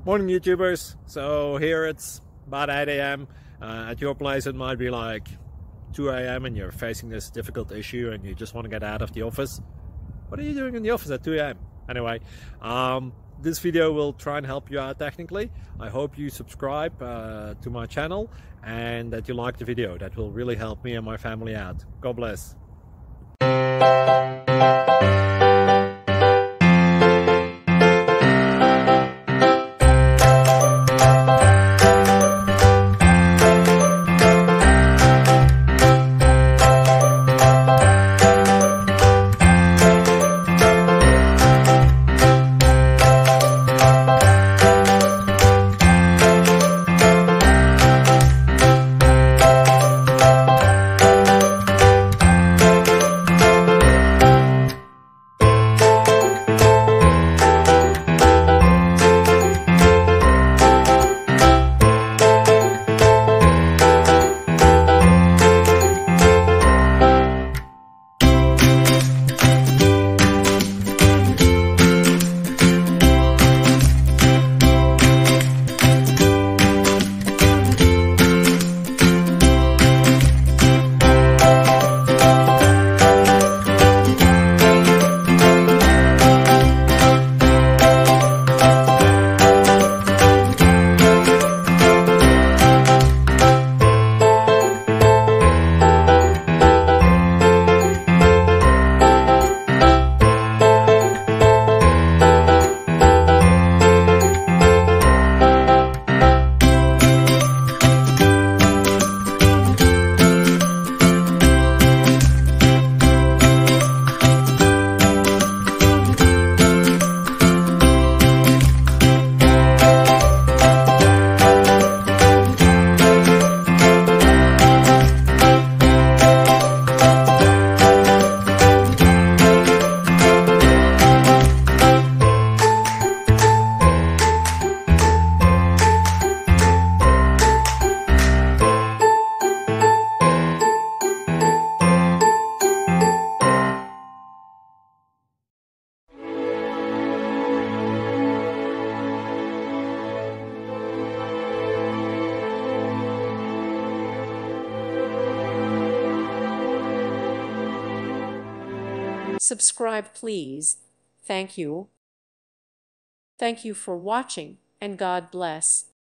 Morning YouTubers. So here it's about 8 a.m. At your place it might be like 2 a.m. and you're facing this difficult issue and you just want to get out of the office. What are you doing in the office at 2 a.m.? Anyway, this video will try and help you out technically. I hope you subscribe to my channel and that you like the video. That will really help me and my family out. God bless. Subscribe, please. Thank you. Thank you for watching, and God bless.